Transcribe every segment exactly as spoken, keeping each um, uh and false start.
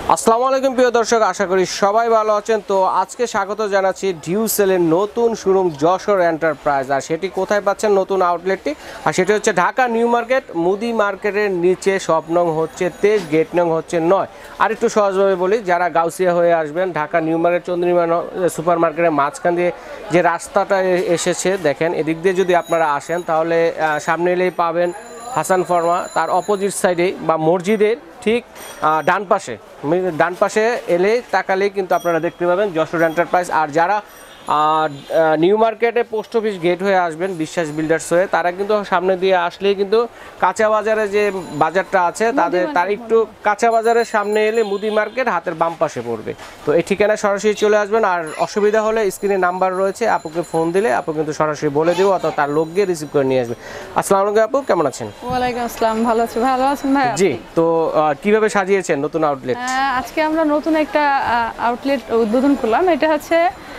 আসসালামু আলাইকুম প্রিয় দর্শক, আশা করি সবাই ভালো আছেন। তো আজকে স্বাগত জানাচ্ছি ডিউসেলের নতুন শোরুম যশোর এন্টারপ্রাইজ। আর সেটি কোথায় পাচ্ছেন নতুন আউটলেটটি? আর সেটি হচ্ছে ঢাকা নিউ মার্কেট, মুদি মার্কেটের নিচে, শপ নং হচ্ছে তেইশ, গেট নং হচ্ছে নয়। আর একটু সহজভাবে বলি, যারা গাউসিয়া হয়ে আসবেন, Dhaka new market Chandrima super মার্কেটের মাঝখান দিয়ে যে রাস্তাটা এসেছে দেখেন, এদিক দিয়ে যদি আপনারা আসেন তাহলে সামনে এলেই পাবেন হাসান ফার্মা। তার অপোজিট সাইডে বা মসজিদের ঠিক ডান পাশে ডান পাশে এলে তাকালেই কিন্তু আপনারা দেখতে পাবেন যশোর এন্টারপ্রাইজ। আর যারা নিউ মার্কেটে পোস্ট অফিস গেট হয়ে আসবেন বিশ্বাস বিল্ডার্স হয়ে, তারা কিন্তু সামনে দিয়ে আসলেই কিন্তু কাঁচা বাজারে যে বাজারটা আছে তাদের তার একটু কাঁচা বাজারের সামনে এলে মুদি মার্কেট হাতের বাম পাশে পড়বে। তো এই ঠিকানায় সরাসরি চলে আসবেন। আর অসুবিধা হলে স্ক্রিনে নাম্বার রয়েছে, আপুকে ফোন দিলে আপু কিন্তু সরাসরি বলে দেবো, অথবা তার লোক গিয়ে রিসিভ করে নিয়ে আসবে। আসসালামু আলাইকুম আপু, কেমন আছেন? ওয়ালাইকুম আসসালাম, ভালো আছি। ভালো আছেন ভাই? জি। তো কিভাবে সাজিয়েছেন নতুন আউটলেট? আজকে আমরা নতুন একটা আউটলেট উদ্বোধন করলাম। এটা হচ্ছে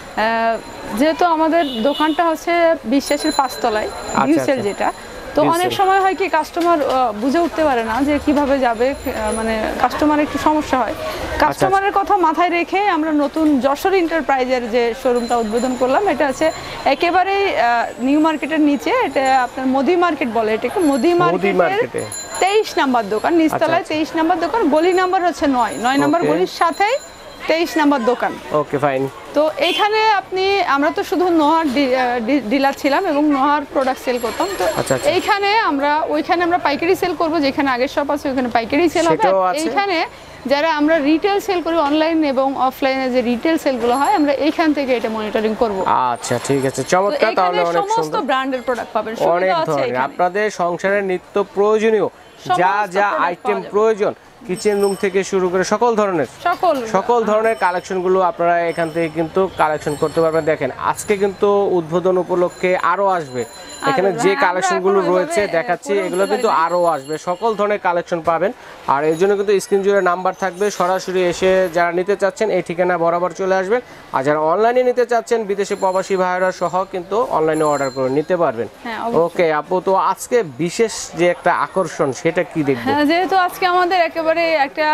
যেহেতু আমাদের দোকানটা হচ্ছে বিশ্বাসের পাঁচতলায়, ডিউসেল যেটা, তো অনেক সময় হয় কি কাস্টমার বুঝে উঠতে পারে না যে কিভাবে যাবে, মানে কাস্টমারের একটু সমস্যা হয়। কাস্টমারের কথা মাথায় রেখে আমরা নতুন যশোর এন্টারপ্রাইজের যে শোরুমটা উদ্বোধন করলাম। এটা আছে একেবারেই নিউ মার্কেটের নিচে, এটা আপনার মোদি মার্কেট বলে, এটাকে মোদি মার্কেটের তেইশ নাম্বার দোকান, নিচতলায় তেইশ নাম্বার দোকান, গলি নাম্বার হচ্ছে নয় নয় নাম্বার গলির সাথেই তেইশ নাম্বার দোকান। Okay, fine. তো এইখানে আপনি, আমরা তো শুধু নোহার ডিলার ছিলাম এবং নোহার প্রোডাক্ট সেল করতাম। তো এইখানে আমরা ওইখানে আমরা পাইকারি সেল করব, যেখানে আগের শপ আছে ওইখানে পাইকারি সেল হবে। এইখানে যারা আমরা রিটেল সেল করি, অনলাইন এবং অফলাইনে যে রিটেল সেলগুলো হয়, আমরা এইখান থেকে এটা মনিটরিং করব। আচ্ছা, ঠিক আছে, চমৎকার। তাহলে অনেক সুন্দর সমস্ত ব্র্যান্ডের প্রোডাক্ট পাবেন, অনেক ধরনের আপনাদের সংসারের নিত্য প্রয়োজনীয় যা যা আইটেম প্রয়োজন, কিচেন রুম থেকে শুরু করে সকল ধরনের সকল সকল ধরনের কালেকশনগুলো আপনারা এখান থেকে কিন্তু কালেকশন করতে পারবেন। দেখেন, আজকে কিন্তু উদ্বোধন উপলক্ষে আরো আসবে। এখানে যে কালেকশনগুলো রয়েছে দেখাচ্ছি, এগুলো কিন্তু আরো আসবে, সকল ধরনের কালেকশন পাবেন। আর এর জন্য কিন্তু স্ক্রিন জুড়ে নাম্বার থাকবে, সরাসরি এসে যারা নিতে চাচ্ছেন এই ঠিকানা বরাবর চলে আসবেন। আর যারা অনলাইনে নিতে চাচ্ছেন, বিদেশি প্রবাসী ভাইরা সহ কিন্তু অনলাইনে অর্ডার করে নিতে পারবেন। ওকে আপু, তো আজকে বিশেষ যে একটা আকর্ষণ সেটা কি দেখবেন? যেহেতু আজকে আমাদের একেবারে একটা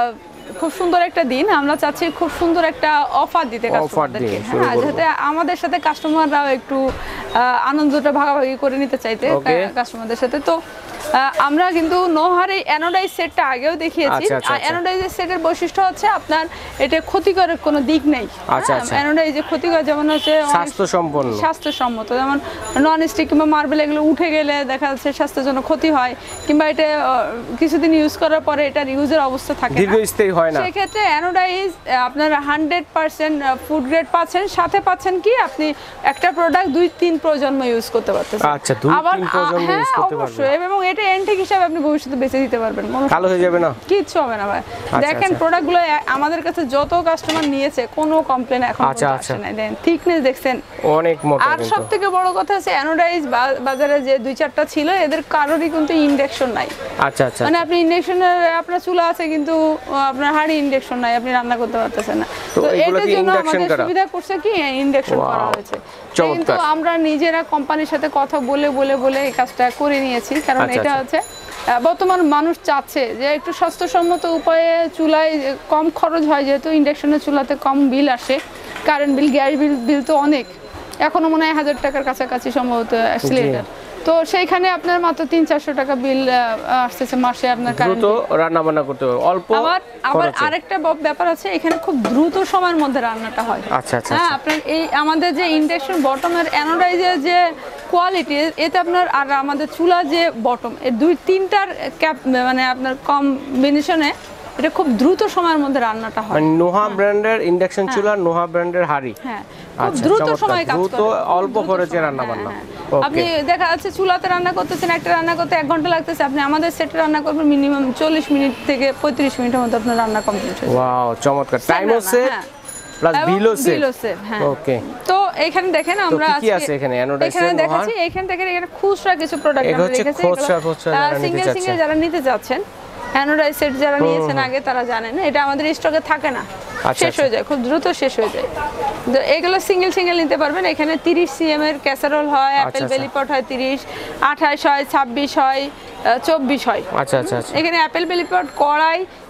খুব সুন্দর একটা দিন, আমরা চাচ্ছি খুব সুন্দর একটা অফার দিতে কাস্টমারদেরকে, হ্যাঁ, যাতে আমাদের সাথে কাস্টমাররাও একটু আনন্দটা ভাগাভাগি করে নিতে চাইতে কাস্টমারদের সাথে। তো আমরা কিন্তু নোহার এই অ্যানোডাইজ সেটটা আগেও দেখিয়েছি। অ্যানোডাইজের সেটের বৈশিষ্ট্য হচ্ছে আপনার এটা ক্ষতিকর কোনো দিক নেই। অ্যানোডাইজে ক্ষতিকর যেমন হচ্ছে স্বাস্থ্যসম্পন্ন, স্বাস্থ্যসম্মত, যেমন নন স্টিক কিংবা মার্বেল এগুলো উঠে গেলে দেখা যাচ্ছে স্বাস্থ্যের জন্য ক্ষতি হয়, কিংবা এটা কিছুদিন ইউজ করার পরে এটার ইউজের অবস্থা থাকে দীর্ঘস্থায়ী হয় না। সেক্ষেত্রে অ্যানোডাইজ আপনার হান্ড্রেড পার্সেন্ট ফুড গ্রেড পাচ্ছেন, সাথে পাচ্ছেন কি আপনি একটা প্রোডাক্ট দুই তিন প্রজন্ম ইউজ করতে পারতেছেন। আচ্ছা, দুই তিন প্রজন্ম ইউজ করতে পারবেন, এবং এটা এন্টিক হিসাবে আপনি ভবিষ্যতে বেঁচে দিতে পারবেন, কোনো কালো হয়ে যাবে না, কিচ্ছু হবে না ভাই। দেখেন প্রোডাক্টগুলো আমাদের কাছে যত কাস্টমার নিয়েছে কোনো কমপ্লেন এখন আসে না। দেন থিকনেস দেখছেন অনেক মোটা। আর সবথেকে বড় কথা হচ্ছে অ্যানোডাইজ বাজারে যে দুই চারটা ছিল, এদের কারোরই কিন্তু ইন্ডাকশন নাই। আচ্ছা আচ্ছা, মানে আপনি ইন্ডাকশনের আপনার চুলা আছে কিন্তু আপনার হাড়ি ইন্ডাকশন নাই, আপনি রান্না করতে পারতেছেন না। তো এটার জন্য আমাদের সুবিধা করছে কি ইন্ডাকশন করা হয়েছে। কিন্তু আমরা নিজেরা কোম্পানির সাথে কথা বলে বলে বলে এই কাজটা করে নিয়েছি, কারণ এটা হচ্ছে বর্তমান মানুষ চাচ্ছে যে একটু স্বাস্থ্যসম্মত উপায়ে চুলায় কম খরচ হয়, যেহেতু ইন্ডাকশনের চুলাতে কম বিল আসে, কারেন্ট বিল, গ্যাস বিল বিল তো অনেক, এখনো মনে হয় হাজার টাকার কাছাকাছি সম্ভবত সিলিন্ডার। তো সেইখানে আপনার মাত্র তিন চারশো টাকা বিল আসতেছে মাসে, আপনার দ্রুত রান্না বান্না করতে হবে অল্প। আবার আবার আরেকটা ব্যাপার আছে, এখানে খুব দ্রুত সময়ের মধ্যে রান্নাটা হয়। আচ্ছা আচ্ছা, হ্যাঁ, আপনার এই আমাদের যে ইন্ডাকশন বটমের অ্যানোডাইজের যে কোয়ালিটি, এতে আপনার আর আমাদের চুলা যে বটম, এই দুই তিনটার ক্যাপ মানে আপনার কম্বিনেশনে এটা খুব দ্রুত সময়ের মধ্যে রান্নাটা হয়। মানে নোহা ব্র্যান্ডের ইন্ডাকশন চুলা, নোহা ব্র্যান্ডের হাড়ি, হ্যাঁ, খুব দ্রুত সময় কাজ করে, দ্রুত অল্প খরচে রান্না বান্না। আপনি দেখা যাচ্ছে চুলাতে রান্না করতেছেন, একটা রান্না করতে এক ঘন্টা লাগতেছে, আপনি আমাদের সেটে রান্না করবেন মিনিমাম চল্লিশ মিনিট থেকে পঁয়ত্রিশ মিনিটের মধ্যে আপনার রান্না কমপ্লিট হয়ে যাবে। ওয়াও, চমৎকার। টাইমও সেভ প্লাস বিলও সেভ। হ্যাঁ, ওকে। তো এখানে দেখেন আমরা কি আছে এখানে অ্যানোডাইজ এখানে দেখাচ্ছি, এখান থেকে এখানে খুচরা কিছু প্রোডাক্ট আমরা রেখেছি, সিঙ্গেল সিঙ্গেল যারা নিতে যাচ্ছেন, অ্যানোডাইজ সেট যারা নিয়েছেন আগে তারা জানেন এটা আমাদের স্টকে থাকে না, শেষ হয়ে যায়, খুব দ্রুত শেষ হয়ে যায়। তো এগুলো সিঙ্গেল সিঙ্গেল নিতে পারবেন। এখানে তিরিশ সিএম এর ক্যাসারোল হয়, অ্যাপেল বেলিপট হয় তিরিশ, আঠাশ হয়, ছাব্বিশ হয়, চব্বিশ হয়। আচ্ছা আচ্ছা, এখানে অ্যাপেল বেলিপট কড়াই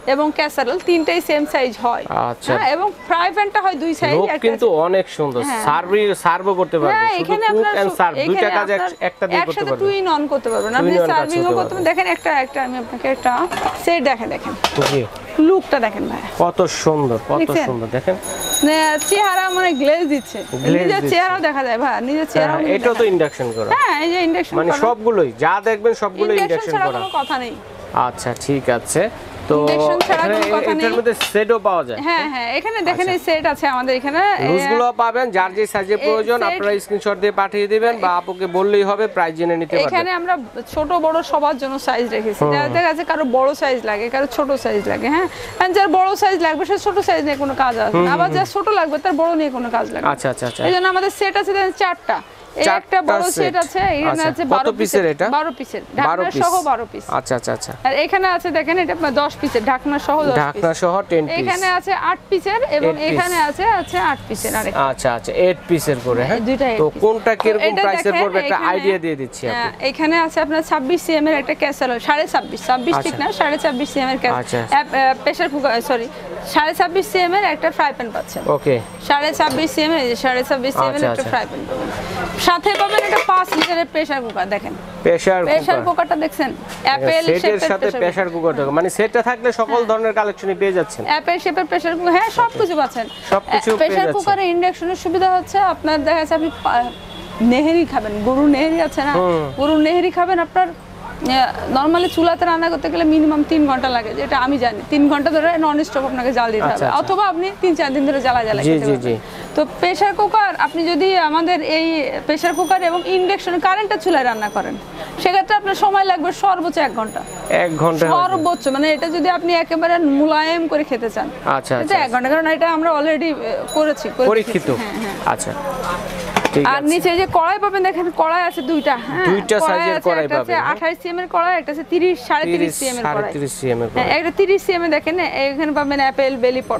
এবং ক্যাসারোল তিনটাই সেম সাইজ হয়। আচ্ছা, এবং ফ্রাই প্যানটা হয় দুই সাইজ। কিন্তু অনেক সুন্দর, সার্ভ সার্ভ করতে পারবে, শুধু এখানে কুক আপনার এন্ড সার্ভ দুইটা কাজ একটা দিয়ে করতে পারবে, টুইন অন করতে পারবেন, আপনি সার্ভিংও করতে পারবেন। দেখেন একটা একটা আমি আপনাকে একটা সেট দেখেন, দেখেন জি লুকটা দেখেন ভাই কত সুন্দর, কত সুন্দর দেখেন, চেহারা মানে গ্লেজ দিচ্ছে, নিজের চেহারা দেখা যায় ভাই, নিজের চেহারা। এটা তো ইন্ডাকশন করা, হ্যাঁ এই যে ইন্ডাকশন মানে সবগুলোই যা দেখবেন সবগুলোই ইন্ডাকশন করা, কোনো কথা নেই। আচ্ছা ঠিক আছে, তো এটার মধ্যে সেটও পাওয়া যায়। হ্যাঁ হ্যাঁ এখানে দেখেন এই সেট আছে আমাদের এখানে, লুজগুলো পাবেন, যার যে সাইজে প্রয়োজন আপনারা স্ক্রিনশট দিয়ে পাঠিয়ে দিবেন বা আপুকে বললেই হবে, প্রাইস জেনে নিতে পারবেন। এখানে আমরা ছোট বড় সবার জন্য সাইজ রেখেছি, দেখা যাচ্ছে কারো বড় সাইজ লাগে, কারো ছোট সাইজ লাগে। হ্যাঁ যার বড় সাইজ লাগবে সে ছোট সাইজ নিয়ে কোনো কাজ আসবে না, আবার যার ছোট লাগবে তার বড় নিয়ে কোনো কাজ লাগবে। আচ্ছা আচ্ছা আচ্ছা, এইজন্য আমাদের সেট আছে চারটা, একটা বড় সেট আছে, এখানে আছে বারো পিসের, এটা বারো পিসের ঢাকনা সহ বারো পিস। আচ্ছা আচ্ছা আচ্ছা, আর এখানে আছে দেখেন এটা দশ পিসের ঢাকনা সহ দশ পিস, ঢাকনা সহ দশ পিস। এখানে আছে আট পিসের এবং এখানে আছে আছে আট পিসের আরেকটা। আচ্ছা আচ্ছা আট পিসের করে, হ্যাঁ দুইটা। তো কোনটা কি রকম প্রাইসের পড়বে একটা আইডিয়া দিয়ে দিচ্ছি আপনি। এখানে আছে আপনার ছাব্বিশ সিএম এর একটা ক্যাসারোল, সাড়ে ছাব্বিশ ছাব্বিশ ঠিক না, সাড়ে ছাব্বিশ সিএম এর প্রেসার কুকার, সরি সাড়ে ছাব্বিশ সিএম এর একটা ফ্রাই প্যান পাচ্ছেন। ওকে, সাড়ে ছাব্বিশ সিএম এর সাড়ে ছাব্বিশ সিএম এর একটা ফ্রাই প্যান পাবেন, সাথে পাবেন একটা পাঁচ লিটারের প্রেসার কুকার। দেখেন প্রেসার প্রেসার কুকারটা দেখছেন, অ্যাপেল শেপের সাথে প্রেসার কুকারটা, মানে সেটটা থাকলে সকল ধরনের কালেকশনই পেয়ে যাচ্ছেন। অ্যাপেল শেপের প্রেসার কুকার, হ্যাঁ সবকিছু পাচ্ছেন, সবকিছু পেয়ে যাচ্ছেন। প্রেসার কুকারে ইন্ডাকশনের সুবিধা হচ্ছে আপনার দেখা যাচ্ছে আপনি নেহেরি খাবেন, গরুর নেহেরি আছে না, গরুর নেহেরি খাবেন, আপনার নরমালি চুলাতে রান্না করতে গেলে মিনিমাম তিন ঘন্টা লাগে, যেটা আমি জানি, তিন ঘন্টা ধরে নন স্টপ আপনাকে জাল দিতে হবে, অথবা আপনি তিন চার দিন ধরে জ্বালা জ্বালা খেতে পারবেন। তো প্রেসার কুকার আপনি যদি আমাদের এই প্রেসার কুকার এবং ইন্ডাকশন কারেন্টের চুলায় রান্না করেন, সেক্ষেত্রে আপনার সময় লাগবে সর্বোচ্চ এক ঘন্টা, এক ঘন্টা সর্বোচ্চ, মানে এটা যদি আপনি একেবারে মুলায়েম করে খেতে চান, আচ্ছা এটা এক ঘন্টা, কারণ এটা আমরা অলরেডি করেছি পরীক্ষিত। আচ্ছা, আর নিচে যে কড়াই পাবেন, দেখেন কড়াই আছে দুইটা, হ্যাঁ দুইটা সাইজের কড়াই পাবেন, আঠাশ সিএম এর কড়াই, একটা আছে তিরিশ সাড়ে তিরিশ সিএম এর কড়াই, তিরিশ সিএম এর কড়াই, একটা তিরিশ সিএম এ দেখেন এখানে পাবেন অ্যাপেল বেলি পট,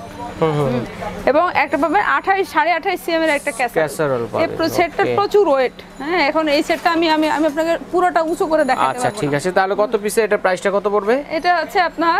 এবং একটা পাবেন আঠাশ সাড়ে আঠাশ সিএম এর একটা ক্যাসারোল পাবেন। এই সেটটা প্রচুর ওয়েট, হ্যাঁ এখন এই সেটটা আমি আমি আমি আপনাকে পুরোটা উঁচু করে দেখাতে পারবো। আচ্ছা ঠিক আছে, তাহলে কত পিসে এটা প্রাইসটা কত পড়বে? এটা আছে আপনার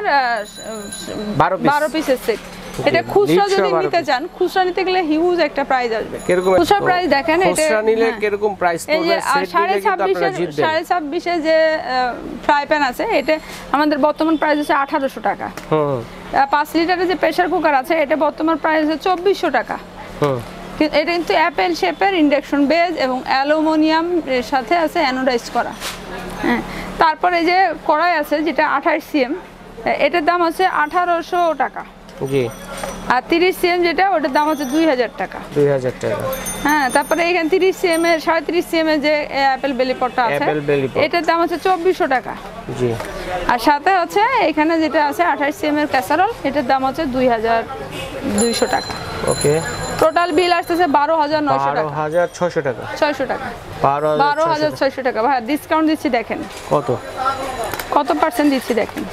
বারো পিসের সেট, এটা খুচরা যদি নিতে চান, খুচরা নিতে গেলে হিউজ একটা প্রাইস আসবে। খুচরা প্রাইস দেখেন, এটা খুচরা নিলে কিরকম প্রাইস পড়বে? সাড়ে ছাব্বিশ সাড়ে ছাব্বিশ এ যে ফ্রাই প্যান আছে, এটা আমাদের বর্তমান প্রাইস আছে আঠারোশো টাকা। হুম, পাঁচ লিটারের যে প্রেসার কুকার আছে, এটা বর্তমান প্রাইস আছে চব্বিশশো টাকা। হুম, এটা কিন্তু অ্যাপেল শেপের ইন্ডাকশন বেজ এবং অ্যালুমিনিয়াম এর সাথে আছে অ্যানোডাইজড করা। হ্যাঁ, তারপরে যে কড়াই আছে যেটা আঠাশ সিএম, এটার দাম আছে আঠারোশো টাকা। জি, আর তিরিশ সিএম যেটা, ওটার দাম হচ্ছে দুই হাজার টাকা। দুই হাজার টাকা। হ্যাঁ, তারপরে এখানে তিরিশ সিএম এর সাড়ে তিরিশ সিএম এর যে অ্যাপেল বেলি পটটা আছে, এটার দাম হচ্ছে চব্বিশশো টাকা। জি, আর সাথে হচ্ছে এখানে যেটা আছে আঠাশ সিএম এর ক্যাসারোল, এটার দাম হচ্ছে দুই হাজার দুইশো টাকা। ওকে, টোটাল বিল আসতেছে বারো হাজার নয়শো টাকা, বারো হাজার ছয়শো টাকা, ছয়শো টাকা, বারো হাজার ছয়শো টাকা। ভাই ডিসকাউন্ট দিচ্ছি, দেখেন কত কত পার্সেন্ট দিচ্ছি, দেখেন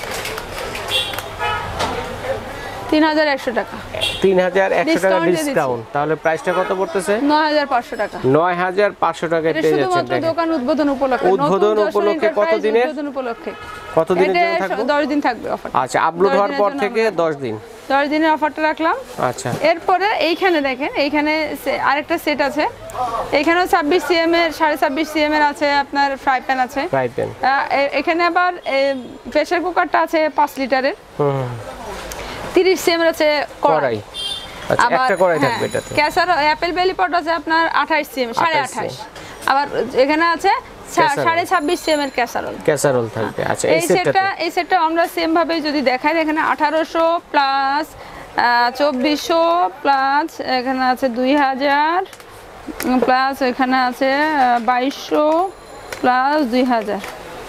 তিন হাজার একশো টাকা, তিন হাজার একশো টাকা ডিসকাউন্ট, তাহলে প্রাইসটা কত পড়তেছে? নয় হাজার পাঁচশো টাকা, নয় হাজার পাঁচশো টাকায় পেয়ে যাচ্ছেন। শুধুমাত্র দোকান উদ্বোধন উপলক্ষে, উদ্বোধন উপলক্ষে কত দিনের উদ্বোধন উপলক্ষে কত দিনের জন্য থাকবে? দশ দিন থাকবে অফার। আচ্ছা, আপলোড হওয়ার পর থেকে দশ দিন, দশ দিনের অফারটা রাখলাম। আচ্ছা, এরপরে এইখানে দেখেন, এইখানে আরেকটা সেট আছে, এখানেও ছাব্বিশ সিএম এর সাড়ে ছাব্বিশ সিএম এর আছে আপনার ফ্রাই প্যান আছে, ফ্রাই প্যান। এখানে আবার প্রেসার কুকারটা আছে পাঁচ লিটারের, হুম, তিরিশ সিএম এর আছে কড়াই। আচ্ছা, একটা কড়াই থাকবে এটাতে। ক্যাসারোল অ্যাপেল বেলি পট আছে আপনার আঠাশ সিএম, সাড়ে আঠাশ। আবার এখানে আছে সাড়ে ছাব্বিশ সিএম এর ক্যাসারোল, ক্যাসারোল থাকবে। আচ্ছা, এই সেটটা এই সেটটা আমরা সেম ভাবে যদি দেখাই, এখানে আঠারোশো প্লাস চব্বিশশো প্লাস এখানে আছে দুই হাজার প্লাস এখানে আছে বাইশশো প্লাস দুই হাজার,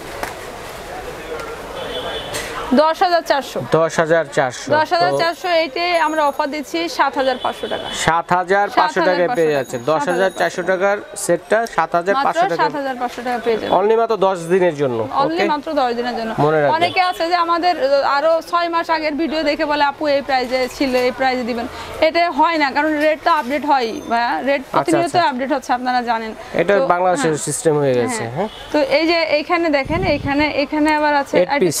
দশ হাজার চারশো, দশ হাজার চারশো, দশ হাজার চারশো। এইটাই আমরা অফার দিচ্ছি সাত হাজার পাঁচশো টাকা, সাত হাজার পাঁচশো টাকায় পেয়ে যাচ্ছে। দশ হাজার চারশো টাকার সেটটা সাত হাজার পাঁচশো টাকা, সাত হাজার পাঁচশো টাকা পেয়ে যাবেন অনলি মাত্র দশ দিনের জন্য। অনলি মাত্র দশ দিনের জন্য। অনেকে আছে যে আমাদের আরো ছয় মাস আগের ভিডিও দেখে বলে আপু এই প্রাইসে ছিল, এই প্রাইসে দিবেন, এটা হয় না, কারণ রেট তো আপডেট হয়, ভাইয়া রেট প্রতিনিয়ত আপডেট হচ্ছে, আপনারা জানেন, এটা বাংলাদেশের সিস্টেম হয়ে গেছে। হ্যাঁ, তো এই যে এইখানে দেখেন, এইখানে এখানে আবার আছে একটা ছোট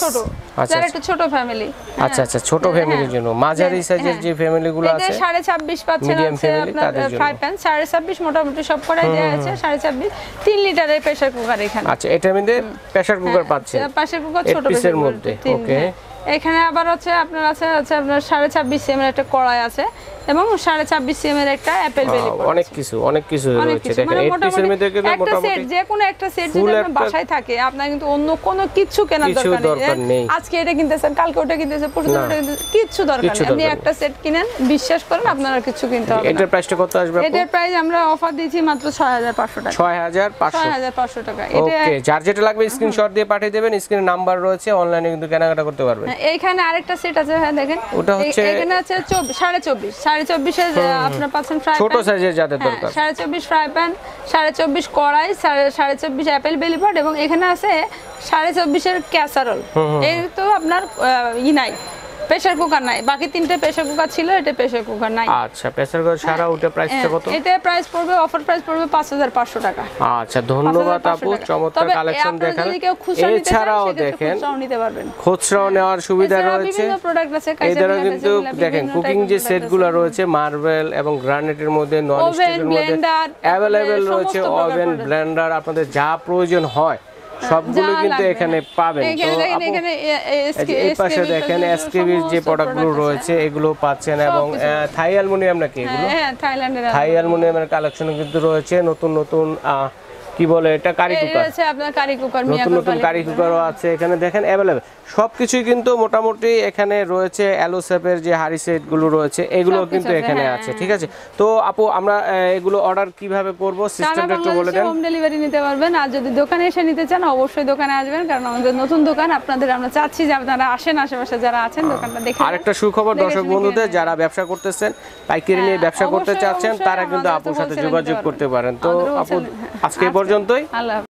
যারা একটু ছোট ফ্যামিলি। আচ্ছা আচ্ছা, ছোট ফ্যামিলির জন্য মাঝারি সাইজের যে ফ্যামিলিগুলো আছে এটা সাড়ে ছাব্বিশ পাচ্ছেন আছে আপনার ফ্রাই প্যান সাড়ে ছাব্বিশ মোটামুটি সব করাই দেয়া আছে সাড়ে ছাব্বিশ তিন লিটারের প্রেসার কুকার এখানে। আচ্ছা, এটার মধ্যে প্রেসার কুকার পাচ্ছেন, প্রেসার কুকার ছোট পিসের মধ্যে। ওকে, এখানে আবার হচ্ছে আপনার আছে হচ্ছে আপনার সাড়ে ছাব্বিশ সিএম এর একটা কড়াই আছে এবং সাড়ে ছাব্বিশ সিএম এর একটা অ্যাপেল বেলি পট। অনেক কিছু অনেক কিছু রয়েছে দেখেন। এই পিসের মধ্যে কিন্তু মোটামুটি সেট যে কোনো একটা সেট যদি আপনার বাসায় থাকে আপনার কিন্তু অন্য কোনো কিছু কেনার দরকার নেই। আজকে এটা কিনতেছেন, কালকে ওটা কিনতেছেন, পরশু ওটা কিনতেছেন, কিছু দরকার নেই। আপনি একটা সেট কিনেন, বিশ্বাস করেন আপনার আর কিছু কিনতে হবে না। এটার প্রাইসটা কত আসবে আপু? এটার প্রাইস আমরা অফার দিয়েছি মাত্র ছয় হাজার পাঁচশো টাকা। ছয় হাজার পাঁচশো ছয় হাজার পাঁচশো টাকা। এটা ওকে, যার যেটা লাগবে স্ক্রিনশট দিয়ে পাঠিয়ে দেবেন, স্ক্রিনে নাম্বার রয়েছে, অনলাইনে কিন্তু কেনাকাটা করতে পারবেন। এইখানে আরেকটা সেট আছে, হ্যাঁ দেখেন, ওটা হচ্ছে এখানে আছে সাড়ে চব্বিশ সাড়ে চব্বিশ এর আপনার পাচ্ছেন ফ্রাই প্যান, ছোট সাইজের যাদের দরকার, সাড়ে চব্বিশ ফ্রাই প্যান, সাড়ে চব্বিশ কড়াই, সাড়ে চব্বিশ অ্যাপেল বেলি পট এবং এখানে আছে সাড়ে চব্বিশ এর ক্যাসারোল। এই তো আপনার ই নাই, প্রেসার কুকার নাই, বাকি তিনটে প্রেসার কুকার ছিল, এটা প্রেসার কুকার নাই। আচ্ছা, প্রেসার কুকার ছাড়া ওটা প্রাইসটা কত? এটা প্রাইস পড়বে, অফার প্রাইস পড়বে পাঁচ হাজার পাঁচশো টাকা। আচ্ছা, ধন্যবাদ আপু, চমৎকার কালেকশন দেখান। এছাড়াও দেখেন খুচরাও নেওয়ার সুবিধা রয়েছে। এই ধরনের কিন্তু দেখেন কুকিং যে সেটগুলো রয়েছে মার্বেল এবং গ্রানাইটের মধ্যে, নন স্টিকের মধ্যে অ্যাভেলেবেল রয়েছে। ওভেন, ব্লেন্ডার, আপনাদের যা প্রয়োজন হয় সবগুলো কিন্তু এখানে পাবেন। তো এই পাশে দেখেন এসকেবির যে প্রোডাক্টগুলো রয়েছে এগুলো পাচ্ছেন এবং থাই অ্যালুমিনিয়াম নাকি এগুলো, থাই অ্যালুমিনিয়ামের কালেকশন কিন্তু রয়েছে। নতুন নতুন কি বলে এটা, কারি কুকার আছে আপনার, কারি কুকার, নতুন নতুন কারি কুকারও আছে এখানে দেখেন অ্যাভেলেবল। সবকিছুই কিন্তু মোটামুটি এখানে রয়েছে। অ্যালো শেপের যে হাড়ি সেটগুলো রয়েছে এগুলো কিন্তু এখানে আছে। ঠিক আছে, তো আপু আমরা এগুলো অর্ডার কিভাবে করব, সিস্টেমটা একটু বলে দেন। হোম ডেলিভারি নিতে পারবেন, আর যদি দোকানে এসে নিতে চান অবশ্যই দোকানে আসবেন, কারণ আমাদের নতুন দোকান। আপনাদের আমরা চাচ্ছি যে আপনারা আসেন, আশেপাশে যারা আছেন দোকানটা দেখে। আরেকটা সুখবর দর্শক বন্ধুদের, যারা ব্যবসা করতেছেন, পাইকারি নিয়ে ব্যবসা করতে চাচ্ছেন, তারা কিন্তু আপুর সাথে যোগাযোগ করতে পারেন। তো আপু আজকে এই পর্যন্তই। আল্লাহ।